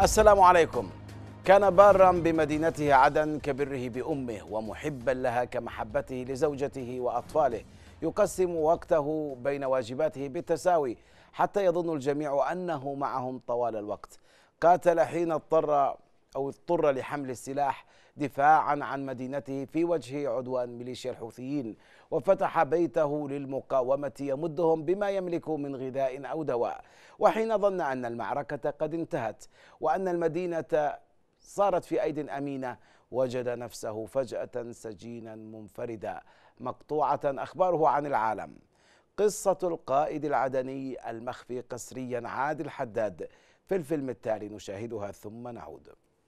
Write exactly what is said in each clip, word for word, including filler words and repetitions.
السلام عليكم. كان بارا بمدينته عدن كبره بأمه ومحبا لها كمحبته لزوجته وأطفاله، يقسم وقته بين واجباته بالتساوي حتى يظن الجميع أنه معهم طوال الوقت. قاتل حين اضطر أو اضطر لحمل السلاح دفاعا عن مدينته في وجه عدوان ميليشيا الحوثيين، وفتح بيته للمقاومة يمدهم بما يملك من غذاء أو دواء. وحين ظن أن المعركة قد انتهت وأن المدينة صارت في أيد أمينة، وجد نفسه فجأة سجينا منفردا مقطوعة أخباره عن العالم. قصة القائد العدني المخفي قسريا عادل حداد في الفيلم التالي نشاهدها ثم نعود.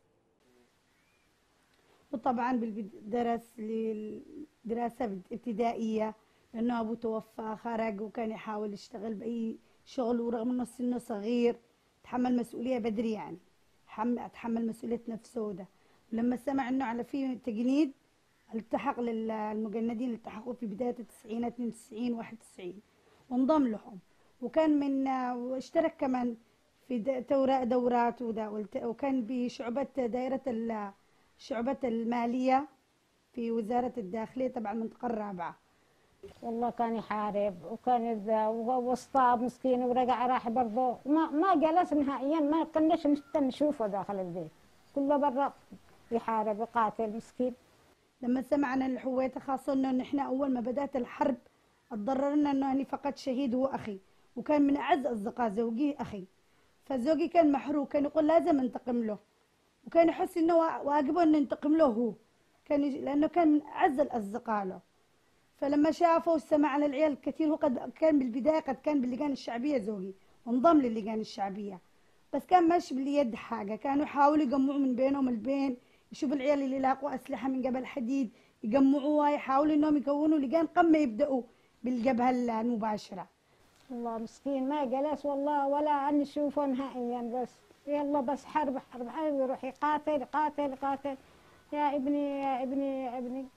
وطبعا درس للدراسة ابتدائية لأنه أبوه توفى، خرج وكان يحاول يشتغل بأي شغل، ورغم أنه سنه صغير تحمل مسؤولية بدري، يعني تحمل مسؤولية نفسه وده. ولما سمع أنه على فيه تجنيد التحق للمجندين، التحقوا في بداية التسعينات اثنين وتسعين واحد وتسعين وانضم لهم، وكان من واشترك كمان في دورات وده، وكان بشعبة دائرة شعبة المالية في وزارة الداخلية تبع المنطقة الرابعة. والله كان يحارب وكان واصطاب مسكين ورجع راح برضه، ما ما جلس نهائيا، ما كناش نشوفه داخل البيت، كله برا يحارب وقاتل مسكين. لما سمعنا الحويته، خاصة انه نحن اول ما بدأت الحرب اتضررنا انه اني فقدت شهيد هو اخي، وكان من اعز اصدقاء زوجي اخي، فزوجي كان محروق، كان يقول لازم انتقم له، وكان يحس انه واجبه انه ينتقم له هو، كان يج... لانه كان من اعز الاصدقاء له. فلما شافه واستمع على العيال الكثير، هو قد كان بالبدايه قد كان باللجان الشعبيه زوجي، وانضم للجان الشعبيه، بس كان ماشي باليد حاجه، كانوا يحاولوا يجمعوا من بينهم البين، يشوفوا العيال اللي لاقوا اسلحه من جبل حديد يجمعوها، يحاولوا انهم يكونوا لجان قمه يبداوا بالجبهه المباشره. والله مسكين ما جلس والله ولا نشوفه نهائيا، بس يلا بس حرب حرب حرب، يروح يقاتل يقاتل يقاتل. يا ابني يا ابني يا ابني،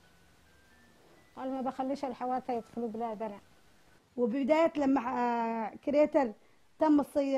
قال ما بخليش الحواتة يدخلوا بلادنا. وبداية لما كريتر تم الصي...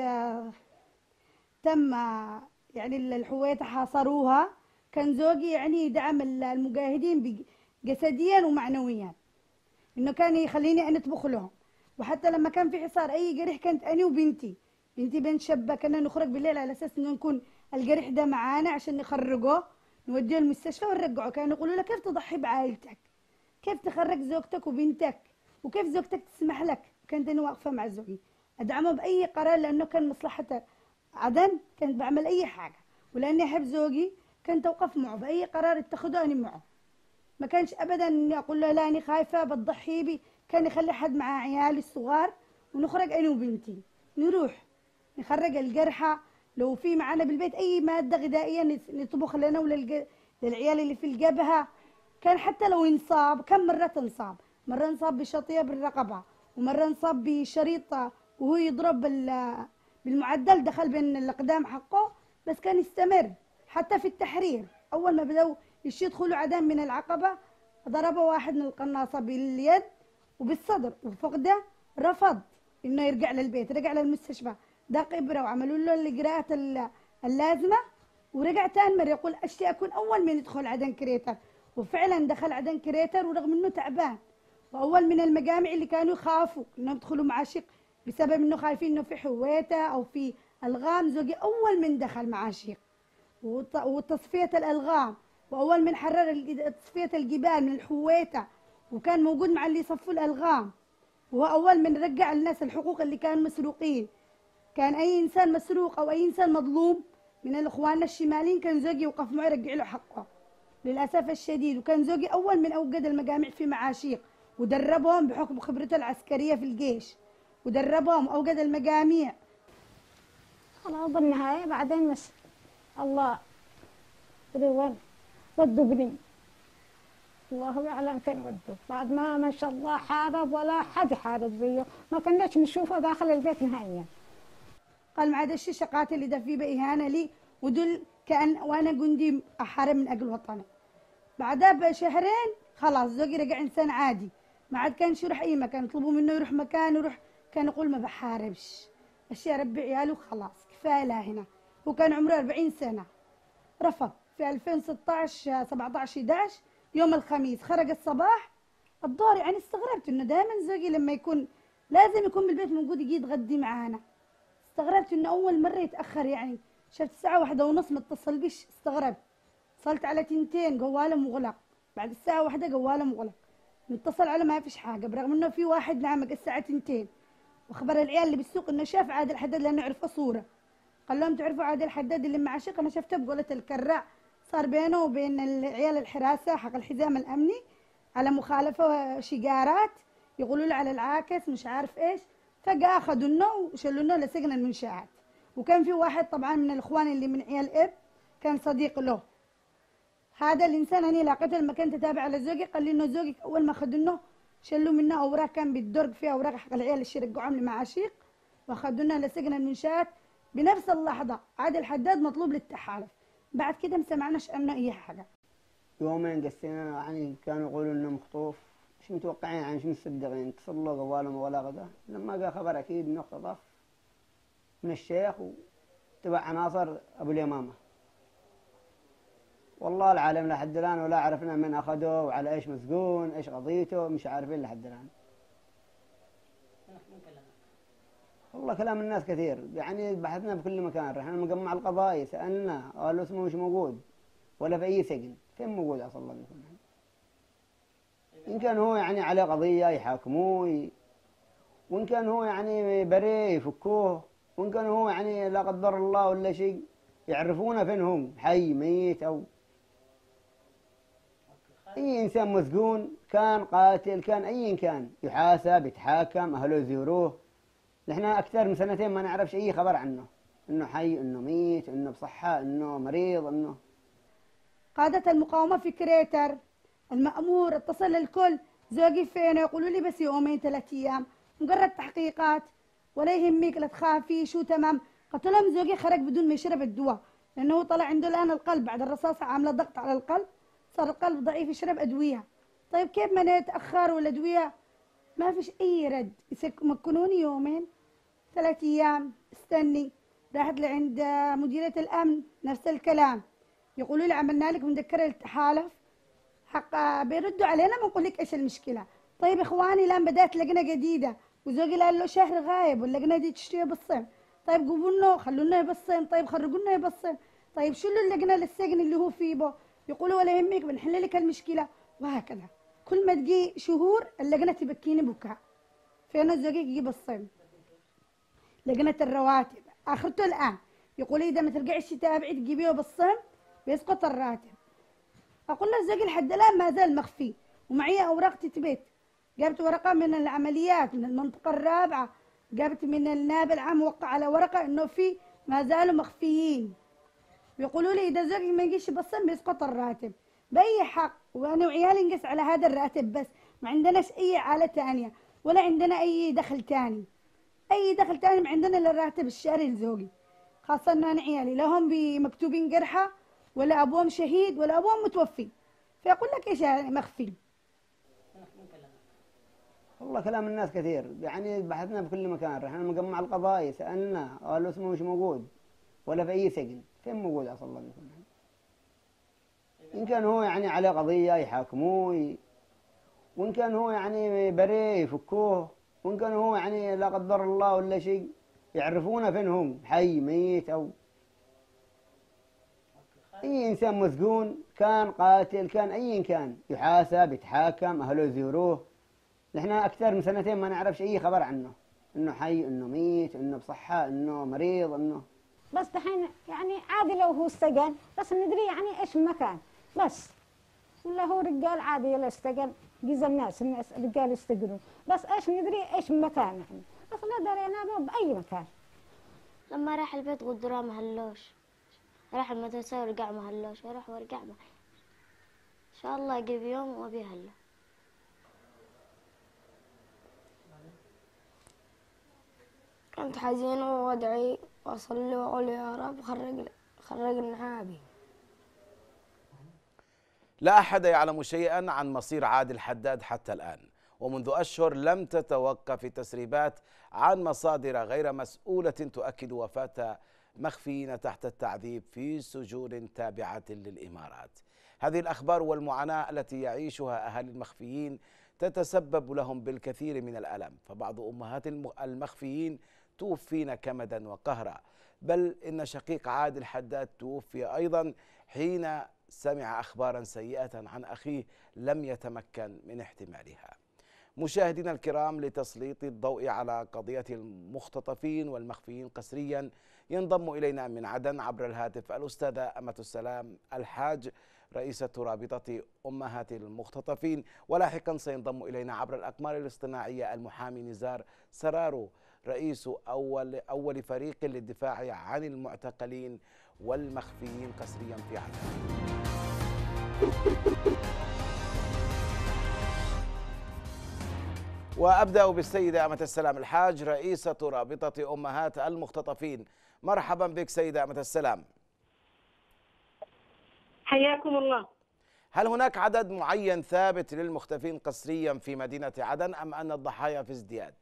تم يعني الحويته حاصروها، كان زوجي يعني يدعم المجاهدين جسديا ومعنويا، انه كان يخليني انا اطبخ لهم، وحتى لما كان في حصار اي جريح كانت انا وبنتي بنتي بنت شابه كنا نخرج بالليل على اساس انه نكون الجريح ده معانا عشان نخرجه نوديه المستشفى ونرجعه. كانوا يقولوا له كيف تضحي بعائلتك، كيف تخرج زوجتك وبنتك، وكيف زوجتك تسمح لك. كانت انا واقفه مع زوجي ادعمه باي قرار، لانه كان مصلحته عدن، كنت بعمل اي حاجه، ولاني احب زوجي كنت اوقف معه باي قرار اتخذه انا معه. ما كانش ابدا اني اقول له لا انا خايفه بتضحي بي، كان يخلي حد مع عيالي الصغار ونخرج انا وبنتي نروح نخرج الجرحى، لو في معنا بالبيت اي ماده غذائيه نطبخ لنا وللعيال اللي في الجبهه. كان حتى لو انصاب، كم مره انصاب، مره انصاب بشطيه بالرقبه، ومره انصاب بشريطه وهو يضرب بالمعدل دخل بين الاقدام حقه، بس كان يستمر حتى في التحرير. اول ما بدأوا يدخلوا عدن من العقبه ضربه واحد من القناصه باليد وبالصدر، وفقده رفض انه يرجع للبيت، رجع للمستشفى داق ابره وعملوا له الاجراءات اللازمه ورجع ثاني مره. يقول اشتي اكون اول من يدخل عدن كريتر، وفعلا دخل عدن كريتر ورغم انه تعبان، واول من المجامع اللي كانوا يخافوا انهم يدخلوا معاشق بسبب انه خايفين انه في حويته او في الغام، زوجي اول من دخل معاشق وتصفيه الالغام، واول من حرر تصفيه الجبال من الحويته، وكان موجود مع اللي يصفوا الالغام، وهو اول من رجع الناس الحقوق اللي كانوا مسروقين. كان اي انسان مسروق او اي انسان مظلوم من الاخوان الشماليين كان زوجي يوقف معه يرجع له حقه للاسف الشديد. وكان زوجي اول من اوجد المجامع في معاشيق ودربهم بحكم خبرته العسكريه في الجيش، ودربهم اوجد المجاميع. خلاص بالنهايه بعدين بس الله وين ودوا ابني، الله يعلم فين ودوا، بعد ما ما شاء الله حارب ولا حد يحارب زيه، ما كناش نشوفه داخل البيت نهائيا. قال ما عدا الشيشه قاتل اللي فيه بإهانة لي ودول كأن وانا جندي احارب من اجل وطني. بعدها بشهرين خلاص زوجي رجع انسان عادي، ما عاد كانش يروح اي مكان، يطلبوا منه يروح مكان يروح، كان يقول ما بحاربش، اشياء ربي عياله وخلاص كفايه لا هنا. هو كان عمره أربعين سنة، رفض في ألفين وستة عشر سبعة عشر إحدى عشر يوم الخميس، خرج الصباح الظهر. يعني استغربت إنه دائما زوجي لما يكون لازم يكون بالبيت موجود يجي يتغدي معانا. استغربت إنه أول مرة يتأخر، يعني شفت الساعة واحدة ونص متصل بيش، استغربت. اتصلت على تنتين جواله مغلق، بعد الساعة واحدة جواله مغلق، نتصل على ما فيش حاجة، برغم إنه في واحد نعمق الساعة تنتين وخبر العيال اللي بالسوق إنه شاف عادل حداد لأنه عرفه صورة. قال لهم تعرفوا عادل حداد اللي مع شيخ؟ أنا شفته بقولة الكراع، صار بينه وبين العيال الحراسة حق الحزام الأمني على مخالفة شجارات، يقولوا له على العاكس مش عارف إيش. فجأة أخذوا لنا وشلوا لنا لسجن المنشآت. وكان في واحد طبعا من الإخوان اللي من عيال إب كان صديق له. هذا الإنسان أنا لقيته لما كنت أتابع على زوجي، قال لي إنه زوجي أول ما أخذوا لنا شلوا منه أوراق، كان بالدرج فيها أوراق حق العيال اللي رجعوهم لمعاشيق، وأخذوا لنا لسجن المنشآت. بنفس اللحظة عادل حداد مطلوب للتحالف. بعد كده ما سمعناش عنه أي حاجة. يومين قسينا، يعني كانوا يقولوا إنه مخطوف، مش متوقعين، يعني مش مصدقين. اتصلوا قوالهم ولا غدا، لما جاء خبر أكيد إنه اختطف من الشيخ وتبع عناصر أبو اليمامة. والله العالم لحد الآن ولا عرفنا من أخذه وعلى إيش مسجون، إيش قضيته، مش عارفين لحد الآن. والله كلام الناس كثير، يعني بحثنا بكل مكان، رحنا المجمع القضائي سألنا، قالوا اسمه مش موجود ولا في أي سجن. فين موجود أصلا الله بيكون؟ إن كان هو يعني على قضية يحاكموه، وإن كان هو يعني بريء يفكوه، وإن كان هو يعني لا قدر الله ولا شيء يعرفونه فين هو، حي ميت أو أي إنسان مسجون، كان قاتل كان أي كان، يحاسب يتحاكم، أهله يزوروه. نحن أكثر من سنتين ما نعرفش أي خبر عنه، إنه حي إنه ميت إنه بصحة إنه مريض إنه. قادة المقاومة في كريتر المأمور اتصل للكل، زوجي فين؟ يقولوا لي بس يومين ثلاث أيام، مجرد تحقيقات ولا يهمك لا تخافي شو تمام. قلت لهم زوجي خرج بدون ما يشرب الدواء، لأنه طلع عنده الآن القلب بعد الرصاصة عاملة ضغط على القلب، صار القلب ضعيف يشرب أدوية. طيب كيف ما نتأخر والأدوية؟ ما فيش أي رد. يمكنوني يومين ثلاث أيام استني. راحت لعند مديرية الأمن نفس الكلام، يقولوا لي عملنا لك مذكرة للتحالف، حق بيردوا علينا ما نقول لك إيش المشكلة. طيب إخواني الآن بدأت لجنة جديدة، وزوجي قال له شهر غايب واللجنة دي تشتري بالصين. طيب جيبوا لنا خلونا بالصين، طيب خرجوا لنا بالصين، طيب شيلوا اللجنة للسجن اللي هو فيه بو. يقولوا ولا يهمك بنحل لك المشكلة، وهكذا. كل ما تجي شهور اللجنة تبكيني بكاء. فين زوجي يجيب الصين؟ لجنة الرواتب آخرته الآن يقول لي إذا ما ترجعش تتابعي تجيبيه بالصين بيسقط الراتب. أقول له زوجي لحد الآن ما زال مخفي، ومعي أوراق تثبت. جابت ورقة من العمليات من المنطقة الرابعة، جابت من النائب العام وقع على ورقة إنه في ما زالوا مخفيين. بيقولوا لي إذا زوجي ما يجيش بالصين بيسقط الراتب. بأي حق؟ وأنا وعيالي نقص على هذا الراتب بس، ما عندناش أي عالة تانية ولا عندنا أي دخل تاني. أي دخل تاني ما عندنا إلا الراتب الشهري لزوجي، خاصة إن أنا عيالي لا هم بمكتوبين جرحى ولا أبوهم شهيد ولا أبوهم متوفي. فيقول لك إيش يعني مخفي؟ والله كلام الناس كثير، يعني بحثنا بكل مكان، رحنا المجمع القضائي سألنا، قالوا اسمه مش موجود ولا في أي سجن. فين موجود أصلا الله بيكون؟ إن كان هو يعني على قضية يحاكموه، وإن كان هو يعني بريء يفكوه، وإن كان هو يعني لا قدر الله ولا شيء يعرفونه فين هو، حي ميت أو أي إنسان مسجون، كان قاتل كان أي كان، يحاسب يتحاكم، أهله يزوروه. نحن أكثر من سنتين ما نعرفش أي خبر عنه، إنه حي إنه ميت إنه بصحة إنه مريض إنه. بس دحين يعني عادي لو هو استجن، بس ندري يعني إيش المكان بس، ولا هو رجال عادي يلا استجن، جيز الناس الناس رجال يستجنوا، بس إيش ندري إيش المكان يعني، بس لا درينا بأي مكان. لما راح البيت قدراه ما هلوش، راح المدرسة ورجع ما هلوش، وراح ورجع ما هلوش. إن شاء الله يجيب يوم وبيهلا. كنت حزينة وأدعي وأصلي وأقول يا رب خرج خرجنا أبي. لا أحد يعلم شيئا عن مصير عادل حداد حتى الآن، ومنذ أشهر لم تتوقف التسريبات عن مصادر غير مسؤولة تؤكد وفاة مخفيين تحت التعذيب في سجون تابعة للإمارات. هذه الأخبار والمعاناة التي يعيشها أهالي المخفيين تتسبب لهم بالكثير من الألم، فبعض أمهات المخفيين توفين كمدا وقهرا، بل إن شقيق عادل حداد توفي أيضا حين سمع أخبارا سيئة عن أخيه لم يتمكن من احتمالها. مشاهدينا الكرام، لتسليط الضوء على قضية المختطفين والمخفيين قسريا ينضم إلينا من عدن عبر الهاتف الأستاذة أمة السلام الحاج، رئيسة رابطة أمهات المختطفين، ولاحقا سينضم إلينا عبر الأقمار الاصطناعية المحامي نزار سرارو، رئيس أول أول فريق للدفاع عن المعتقلين والمخفيين قسريا في عدن. وأبدأ بالسيدة أمة السلام الحاج، رئيسة رابطة أمهات المختطفين. مرحبا بك سيدة أمة السلام. حياكم الله. هل هناك عدد معين ثابت للمختفين قسريا في مدينة عدن أم أن الضحايا في ازدياد؟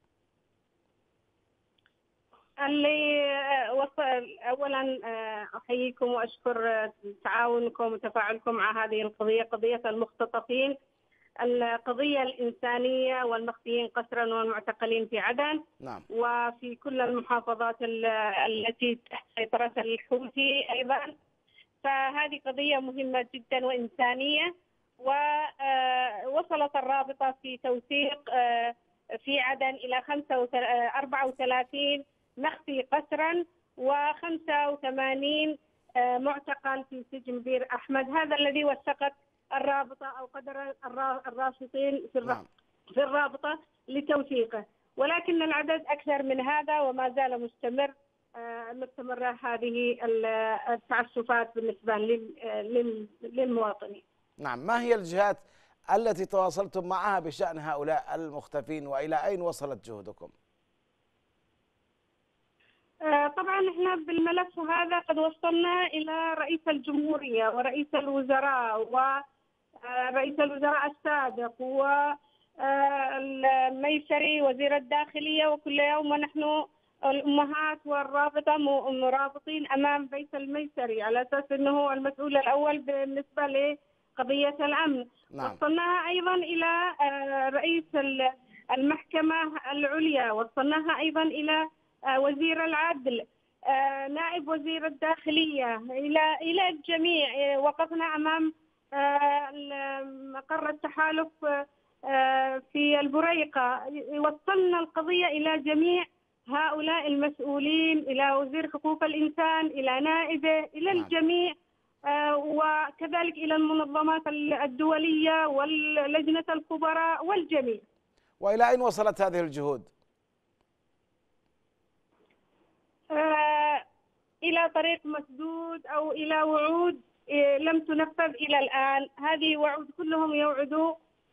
اللي وصل أولا أحييكم وأشكر تعاونكم وتفاعلكم مع هذه القضية، قضية المختطفين، القضية الإنسانية والمخفيين قسرا والمعتقلين في عدن. نعم. وفي كل المحافظات التي تحت سيطرة الحوثي أيضا. فهذه قضية مهمة جدا وإنسانية، ووصلت الرابطة في توثيق في عدن إلى أربعة وثلاثين مخفي قسرا وخمسة وثمانين معتقل في سجن بير أحمد. هذا الذي وثقت الرابطة أو قدر الراشطين في في الرابطة لتوثيقه، ولكن العدد أكثر من هذا وما زال مستمر مستمرة هذه التعسفات بالنسبة للمواطنين. نعم، ما هي الجهات التي تواصلتم معها بشأن هؤلاء المختفين وإلى أين وصلت جهودكم؟ طبعا احنا بالملف هذا قد وصلنا إلى رئيس الجمهورية ورئيس الوزراء ورئيس الوزراء السابق والميسري وزير الداخلية، وكل يوم ونحن الأمهات والرابطة مرابطين أمام بيت الميسري على أساس أنه هو المسؤول الأول بالنسبة لقضية الأمن. نعم. وصلناها أيضا إلى رئيس المحكمة العليا، وصلناها أيضا إلى وزير العدل، نائب وزير الداخلية، إلى إلى الجميع. وقفنا أمام مقر التحالف في البريقة، وصلنا القضية إلى جميع هؤلاء المسؤولين، إلى وزير حقوق الإنسان، إلى نائبه، إلى الجميع، وكذلك إلى المنظمات الدولية واللجنة الخبراء والجميع. وإلى أين وصلت هذه الجهود؟ آه إلى طريق مسدود أو إلى وعود لم تنفذ إلى الآن. هذه وعود كلهم يوعدوا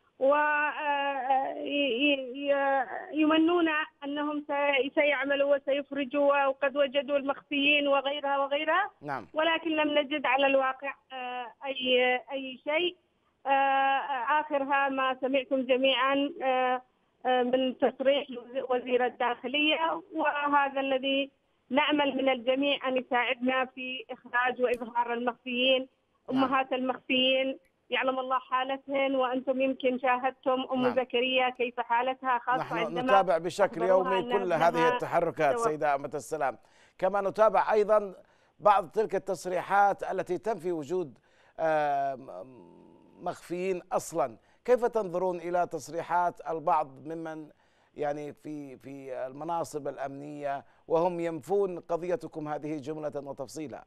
ويمنون أنهم سيعملوا وسيفرجوا وقد وجدوا المخفيين وغيرها وغيرها. نعم. ولكن لم نجد على الواقع أي أي شيء. آخرها ما سمعتم جميعا من تصريح وزير الداخلية، وهذا الذي نأمل من الجميع أن يساعدنا في إخراج وإظهار المخفيين. أمهات المخفيين يعلم الله حالتهن، وأنتم يمكن شاهدتم أم نعم. زكريا كيف حالتها، خاصة نحن عندما نتابع بشكل يومي كل هذه التحركات سيدة أمة السلام، كما نتابع أيضا بعض تلك التصريحات التي تنفي وجود مخفيين أصلا. كيف تنظرون إلى تصريحات البعض ممن يعني في في المناصب الأمنية وهم ينفون قضيتكم هذه جملة وتفصيلا؟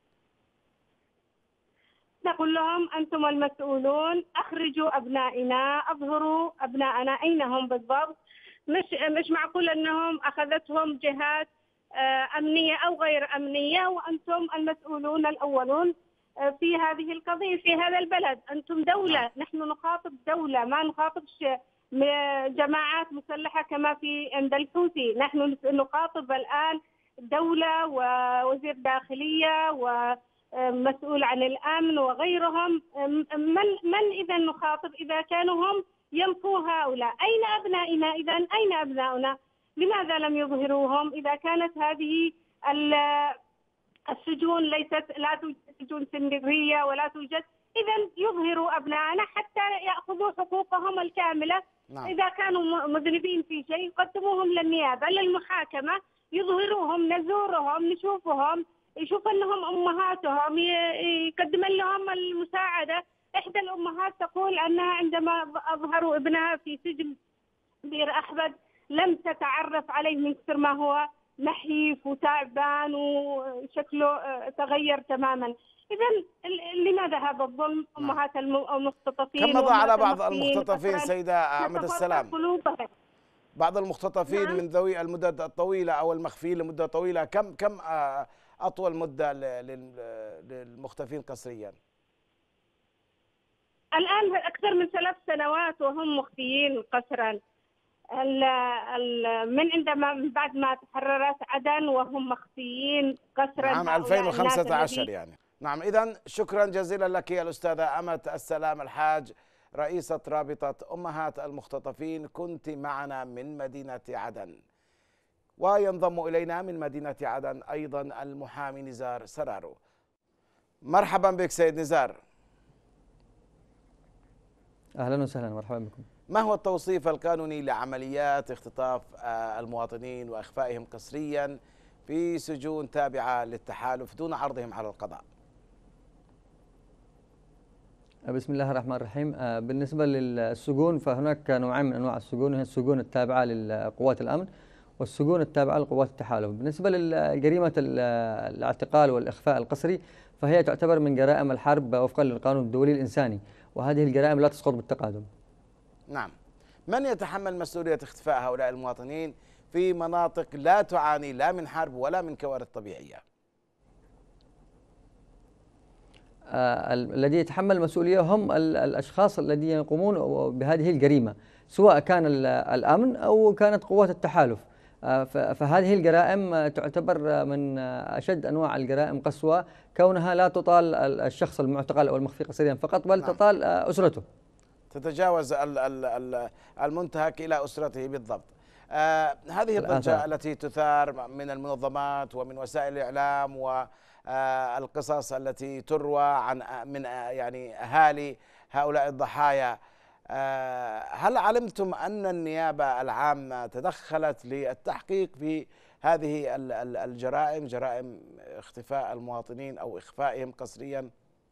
نقول لهم أنتم المسؤولون، أخرجوا أبنائنا، أظهروا أبنائنا أين هم بالضبط. مش مش معقول أنهم أخذتهم جهات أمنية أو غير أمنية، وأنتم المسؤولون الأولون في هذه القضية في هذا البلد. أنتم دولة، نحن نخاطب دولة، ما نخاطب جماعات مسلحة كما في عند الحوثي. نحن نخاطب الآن دولة ووزير داخلية ومسؤول عن الأمن وغيرهم. من من إذا نخاطب إذا كانوا هم ينفوا هؤلاء؟ أين أبنائنا إذا؟ أين أبناؤنا؟ لماذا لم يظهروهم إذا كانت هذه السجون ليست لا توجد سجون سرية ولا توجد، إذا يظهروا أبنائنا حتى يأخذوا حقوقهم الكاملة. نعم. إذا كانوا مذنبين في شيء يقدموهم للنيابة للمحاكمة، يظهروهم، نزورهم، نشوفهم، يشوف أنهم أمهاتهم، يقدم لهم المساعدة. إحدى الأمهات تقول أنها عندما أظهروا ابنها في سجن بئر أحمد لم تتعرف عليه من كثر ما هو نحيف وتعبان وشكله تغير تماما. إذا لماذا هذا الظلم؟ أمهات المختطفين كم مضى على بعض المختطفين سيدة أمة السلام؟ بعض المختطفين نعم. من ذوي المدد الطويلة أو المخفيين لمدة طويلة، كم كم أطول مدة للمختفين قسريا؟ الآن أكثر من ثلاث سنوات وهم مخفيين قسرا. ال ال من عندما من بعد ما تحررت عدن وهم مخفيين قسرا عام ألفين وخمسة عشر يعني. نعم، إذا شكرا جزيلا لك يا الأستاذة أمة السلام الحاج، رئيسة رابطة أمهات المختطفين، كنت معنا من مدينة عدن. وينضم إلينا من مدينة عدن أيضا المحامي نزار سرارو. مرحبا بك سيد نزار. أهلا وسهلا، مرحبا بكم. ما هو التوصيف القانوني لعمليات اختطاف المواطنين وإخفائهم قسريا في سجون تابعة للتحالف دون عرضهم على القضاء؟ بسم الله الرحمن الرحيم. بالنسبة للسجون فهناك نوعين من أنواع السجون، هي السجون التابعة لقوات الأمن والسجون التابعة لقوات التحالف. بالنسبة لجريمة الاعتقال والإخفاء القسري فهي تعتبر من جرائم الحرب وفقا للقانون الدولي الإنساني، وهذه الجرائم لا تسقط بالتقادم. نعم. من يتحمل مسؤولية اختفاء هؤلاء المواطنين في مناطق لا تعاني لا من حرب ولا من كوارث طبيعية؟ آه الذي يتحمل المسؤولية هم الأشخاص الذين يقومون بهذه الجريمة، سواء كان الأمن أو كانت قوات التحالف. آه فهذه الجرائم تعتبر من أشد أنواع الجرائم قسوة، كونها لا تطال الشخص المعتقل أو المخفي قسريا فقط، بل نعم. تطال أسرته، تتجاوز المنتهك إلى أسرته بالضبط. آه هذه الضجة التي تثار من المنظمات ومن وسائل الإعلام والقصص التي تروى عن من يعني أهالي هؤلاء الضحايا، آه هل علمتم أن النيابة العامة تدخلت للتحقيق في هذه الجرائم، جرائم اختفاء المواطنين أو إخفائهم قسريا؟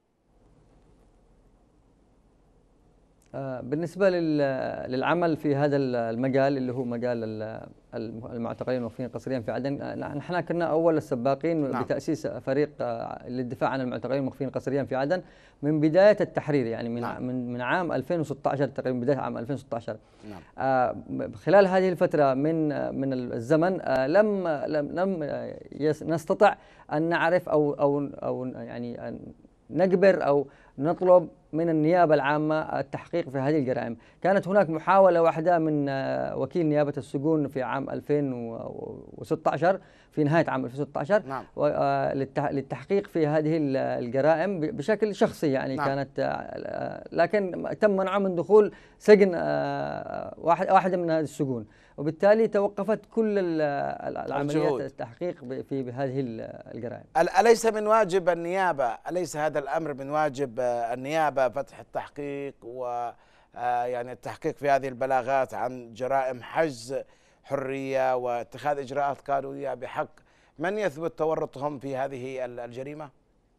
بالنسبة للعمل في هذا المجال اللي هو مجال المعتقلين والمخفيين قسريا في عدن، نحن كنا أول السباقين نعم. بتأسيس فريق للدفاع عن المعتقلين والمخفيين قسريا في عدن من بداية التحرير، يعني من نعم. من من عام ألفين وستة عشر تقريبا، بداية عام ألفين وستة عشر. نعم. آه خلال هذه الفترة من من الزمن آه لم لم لم نستطع أن نعرف أو أو أو يعني أن نجبر أو نطلب من النيابة العامة التحقيق في هذه الجرائم. كانت هناك محاولة واحدة من وكيل نيابة السجون في عام ألفين وستة عشر، في نهاية عام ألفين وستة عشر نعم. للتحقيق في هذه الجرائم بشكل شخصي، يعني نعم. كانت لكن تم منعه من دخول سجن واحد واحدة من هذه السجون، وبالتالي توقفت كل العمليات التحقيق في بهذه الجرائم. أليس من واجب النيابة، أليس هذا الأمر من واجب النيابة فتح التحقيق و يعني التحقيق في هذه البلاغات عن جرائم حجز حرية واتخاذ إجراءات قانونية بحق من يثبت تورطهم في هذه الجريمة؟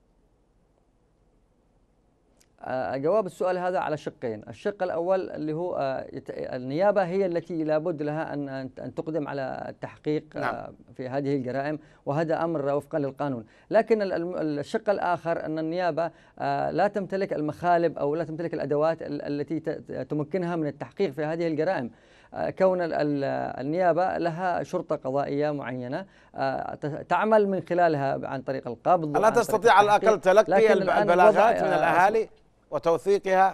جواب السؤال هذا على شقين. الشق الأول اللي هو النيابة هي التي لابد لها أن أن تقدم على التحقيق نعم. في هذه الجرائم، وهذا أمر وفقا للقانون. لكن الشق الآخر أن النيابة لا تمتلك المخالب أو لا تمتلك الأدوات التي تمكنها من التحقيق في هذه الجرائم، كون النيابة لها شرطة قضائية معينة تعمل من خلالها عن طريق القبض. لا تستطيع على الأقل تلقي البلاغات من الأهالي وتوثيقها؟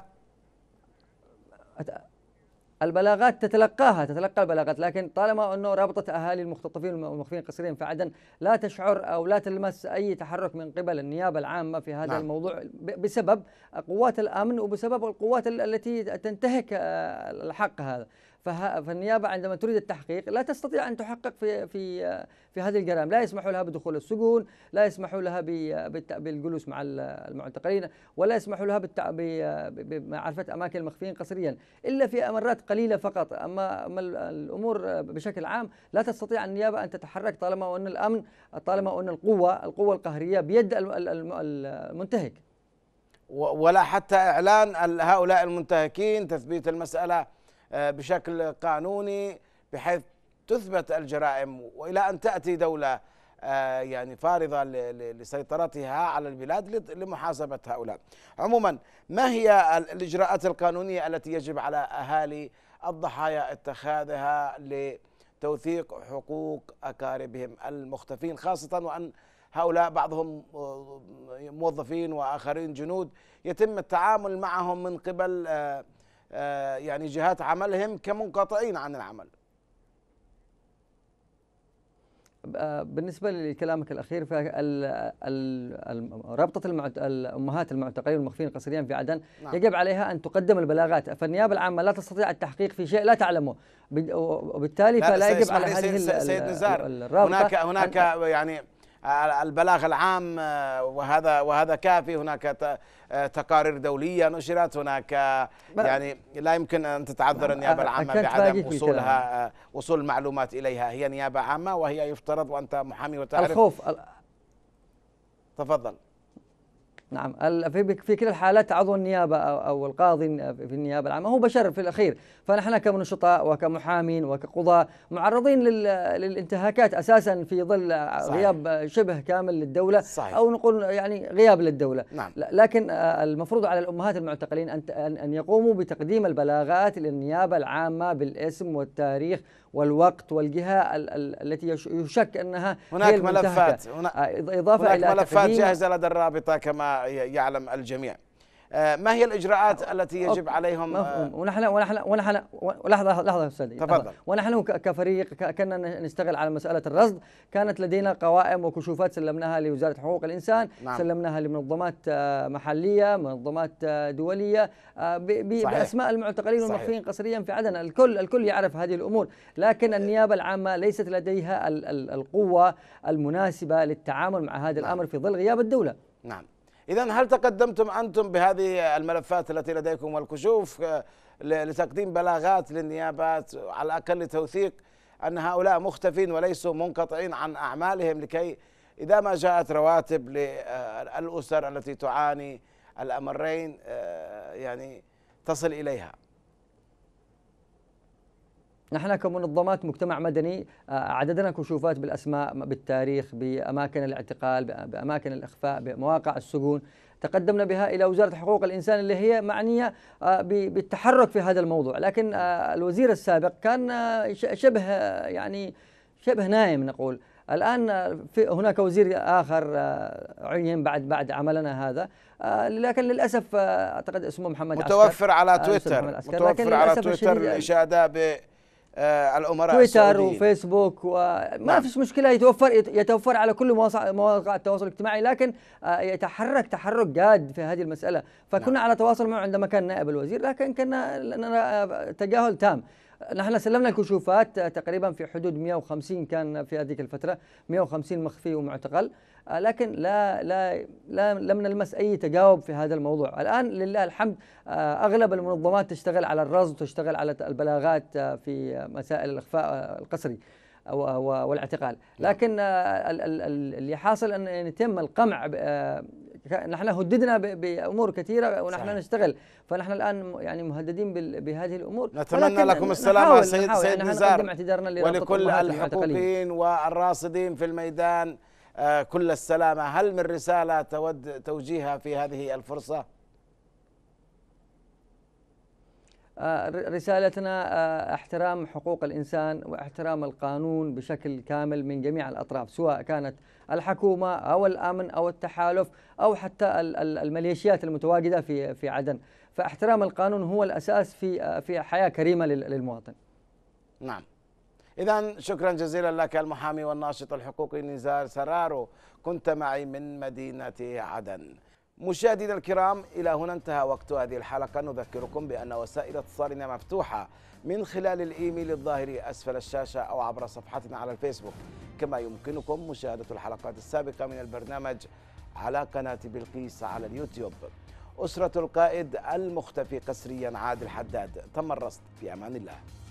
البلاغات تتلقاها تتلقى البلاغات، لكن طالما أنه رابطة أهالي المختطفين والمخفيين قسريا في عدن لا تشعر أو لا تلمس أي تحرك من قبل النيابة العامة في هذا نعم. الموضوع بسبب قوات الأمن وبسبب القوات التي تنتهك الحق هذا، فالنيابة عندما تريد التحقيق لا تستطيع أن تحقق في في في هذه الجرائم، لا يسمحوا لها بدخول السجون، لا يسمحوا لها بالجلوس مع المعتقلين، ولا يسمحوا لها بمعرفة أماكن المخفيين قسريا إلا في مرات قليلة فقط. أما الأمور بشكل عام لا تستطيع النيابة أن تتحرك طالما أن الأمن، طالما أن القوة القوة القهرية بيد المنتهك، ولا حتى إعلان هؤلاء المنتهكين، تثبيت المسألة بشكل قانوني بحيث تثبت الجرائم، وإلى أن تأتي دولة يعني فارضة لسيطرتها على البلاد لمحاسبة هؤلاء. عموما، ما هي الإجراءات القانونية التي يجب على أهالي الضحايا اتخاذها لتوثيق حقوق أقاربهم المختفين، خاصة وأن هؤلاء بعضهم موظفين وآخرين جنود يتم التعامل معهم من قبل يعني جهات عملهم كمنقطعين عن العمل؟ بالنسبة لكلامك الأخير، رابطة الأمهات المعتقلين والمخفيين قسريا في عدن نعم. يجب عليها أن تقدم البلاغات، فالنيابة العامة لا تستطيع التحقيق في شيء لا تعلمه، وبالتالي فلا يجب على هذه سيد نزار هناك هناك يعني البلاغ العام، وهذا وهذا كافي. هناك تقارير دولية نشرت، هناك يعني لا يمكن أن تتعذر النيابة العامة بعدم وصولها وصول المعلومات إليها. هي نيابة عامة وهي يفترض، وأنت محامي وتعرف الخوف. تفضل. نعم، في كلا الحالات عضو النيابة أو القاضي في النيابة العامة هو بشر في الأخير، فنحن كمنشطاء وكمحامين وكقضاة معرضين للانتهاكات أساسا في ظل غياب شبه كامل للدولة صحيح. أو نقول يعني غياب للدولة نعم. لكن المفروض على الأمهات المعتقلين أن يقوموا بتقديم البلاغات للنيابة العامة بالاسم والتاريخ والوقت والجهة التي يشك أنها هناك هي ملفات إضافة هناك إلى ملفات جاهزة لدى الرابطة كما يعلم الجميع. ما هي الإجراءات التي يجب عليهم؟ مفهوم. ونحن ونحن ونحن لحظة لحظة أستاذ تفضل. ونحن كفريق كنا نشتغل على مسألة الرصد، كانت لدينا قوائم وكشوفات سلمناها لوزارة حقوق الإنسان نعم. سلمناها لمنظمات محلية، منظمات دولية بأسماء المعتقلين والمخفيين قسريا في عدن. الكل الكل يعرف هذه الأمور، لكن النيابة العامة ليست لديها القوة المناسبة للتعامل مع هذا الأمر في ظل غياب الدولة. نعم. إذن هل تقدمتم أنتم بهذه الملفات التي لديكم والكشوف لتقديم بلاغات للنيابات على الأقل لتوثيق أن هؤلاء مختفين وليسوا منقطعين عن أعمالهم، لكي إذا ما جاءت رواتب للأسر التي تعاني الأمرين يعني تصل إليها؟ نحن كمنظمات مجتمع مدني عددنا كشوفات بالأسماء، بالتاريخ، بأماكن الاعتقال، بأماكن الإخفاء، بمواقع السجون، تقدمنا بها إلى وزارة حقوق الإنسان اللي هي معنية بالتحرك في هذا الموضوع. لكن الوزير السابق كان شبه يعني شبه نايم نقول. الآن في هناك وزير آخر عين بعد بعد عملنا هذا، لكن للأسف أعتقد اسمه محمد متوفر على تويتر متوفر على تويتر الإشادة ب الأمراء تويتر السعوديين وفيسبوك وما نعم. فيش مشكلة، يتوفر يتوفر على كل مواقع التواصل الاجتماعي، لكن يتحرك تحرك جاد في هذه المسألة. فكنا نعم. على تواصل معه عندما كان نائب الوزير، لكن كنا لنا تجاهل تام. نحن سلمنا الكشوفات تقريبا في حدود مئة وخمسين كان في هذيك الفترة، مئة وخمسين مخفي ومعتقل، لكن لا لا لا لم نلمس اي تجاوب في هذا الموضوع. الان لله الحمد اغلب المنظمات تشتغل على الرصد وتشتغل على البلاغات في مسائل الاخفاء القسري والاعتقال، لكن اللي حاصل ان يتم القمع. نحن هددنا بامور كثيره ونحن صحيح. نشتغل، فنحن الان يعني مهددين بهذه الامور. نتمنى لكم السلامه سيد سيد نزار، ولكل الحقوقيين والراصدين في الميدان كل السلامه. هل من رساله تود توجيهها في هذه الفرصه؟ رسالتنا احترام حقوق الإنسان واحترام القانون بشكل كامل من جميع الأطراف، سواء كانت الحكومة أو الأمن أو التحالف أو حتى الميليشيات المتواجدة في في عدن. فاحترام القانون هو الأساس في في حياة كريمة للمواطن. نعم. إذن شكرا جزيلا لك المحامي والناشط الحقوقي نزار سرارو، كنت معي من مدينة عدن. مشاهدينا الكرام، إلى هنا انتهى وقت هذه الحلقة. نذكركم بأن وسائل اتصالنا مفتوحة من خلال الإيميل الظاهر أسفل الشاشة أو عبر صفحتنا على الفيسبوك، كما يمكنكم مشاهدة الحلقات السابقة من البرنامج على قناة بلقيس على اليوتيوب. أسرة القائد المختفي قسريا عادل حداد، تم الرصد. في أمان الله.